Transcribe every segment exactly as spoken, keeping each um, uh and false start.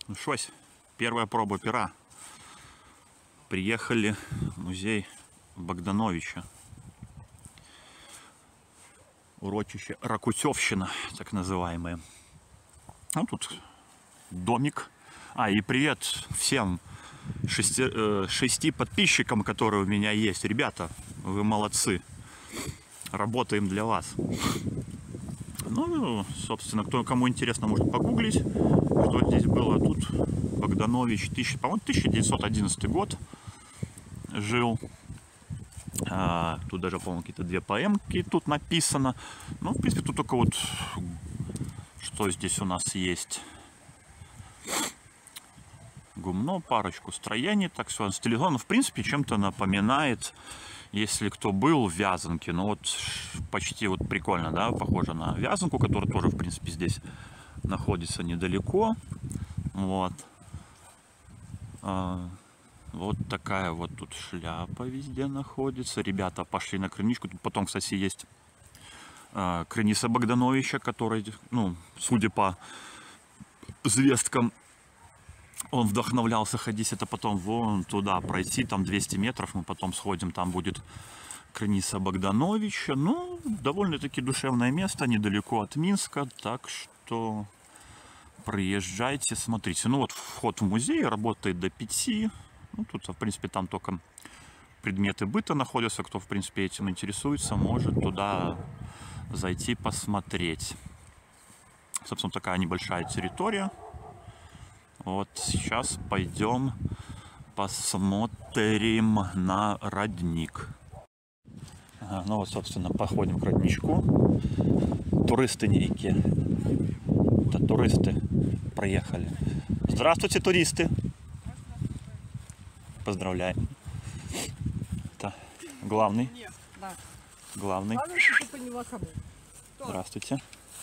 Ну шось, первая проба пера. Приехали в музей Богдановича. Урочище Ракутевщина, так называемое. Ну тут домик. А, и привет всем шести, э, шести подписчикам, которые у меня есть. Ребята, вы молодцы. Работаем для вас. Ну, собственно, кто, кому интересно, может погуглить, что здесь было. Тут Богданович, по-моему, тысяча девятьсот одиннадцатый год жил. А, тут даже, по-моему, какие-то две поэмки тут написано. Ну, в принципе, тут только вот что здесь у нас есть. Гумно, парочку строений, так все стилизовано. В принципе, чем-то напоминает, если кто был в Вязанке, ну вот почти вот прикольно, да, похоже на Вязанку, которая тоже, в принципе, здесь находится недалеко. Вот. А, вот такая вот тут шляпа везде находится. Ребята пошли на крыничку. Тут потом, кстати, есть а, крыница Богдановича, который, ну, судя по звездкам, он вдохновлялся ходить, это потом вон туда пройти, там двести метров, мы потом сходим, там будет крыница Богдановича. Ну, довольно-таки душевное место, недалеко от Минска, так что приезжайте, смотрите. Ну вот вход в музей работает до пяти. Ну, тут, в принципе, там только предметы быта находятся. Кто, в принципе, этим интересуется, может туда зайти посмотреть. Собственно, такая небольшая территория. Вот сейчас пойдем посмотрим на родник. Ага, ну вот, собственно, походим к родничку. Туристы некие. Это туристы проехали. Здравствуйте, туристы! Поздравляем. Это главный. Главный. Здравствуйте.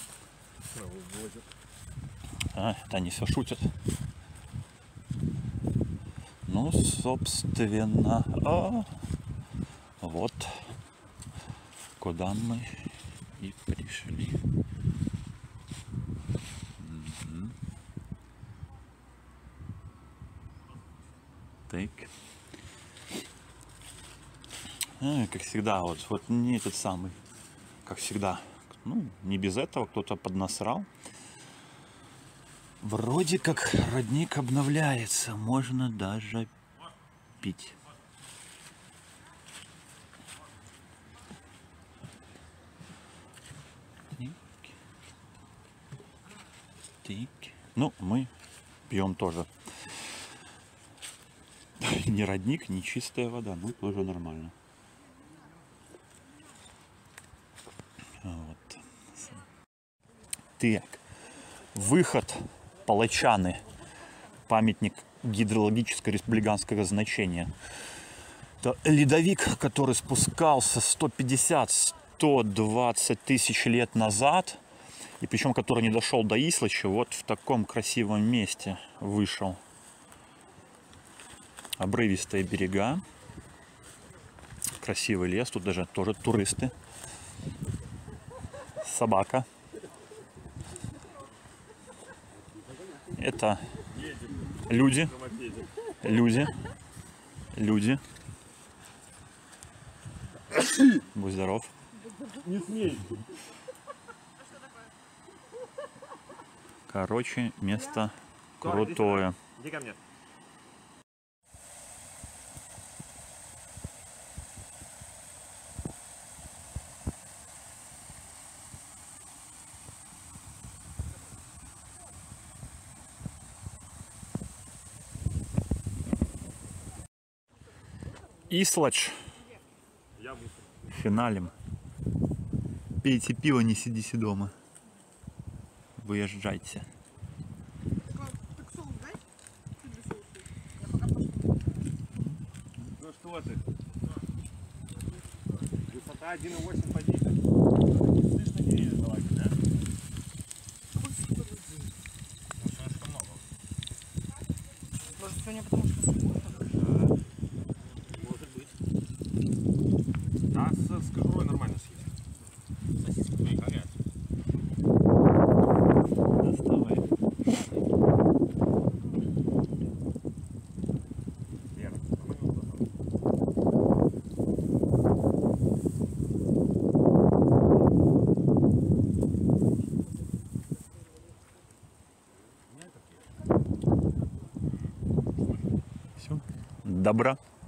А, это они все шутят. Ну, собственно, а, вот куда мы и пришли. Угу. Так. А, как всегда, вот, вот не этот самый, как всегда, ну, не без этого кто-то поднасрал. Вроде как родник обновляется, можно даже пить. Тик. Тик. Ну, мы пьем тоже. Не родник, не чистая вода, ну тоже нормально. Вот. Так, выход. Палачаны. Памятник гидрологического республиканского значения. Это ледовик, который спускался сто пятьдесят — сто двадцать тысяч лет назад. И причем, который не дошел до Ислача, вот в таком красивом месте вышел. Обрывистые берега. Красивый лес. Тут даже тоже туристы. Собака. Это люди, люди, люди. Будь здоров. Не смей. Короче, место крутое. Иди ко мне. Ислач. Финалем. Пейте пиво, не сидите дома. Выезжайте. Ну что ты? Высота один и восемь позиция. Слышно, не видно, давай, да? Может, сегодня потому что... Может быть. Да, с, с кожурой нормально съесть. Сосиски твои горят. Доставай. Все. Добра.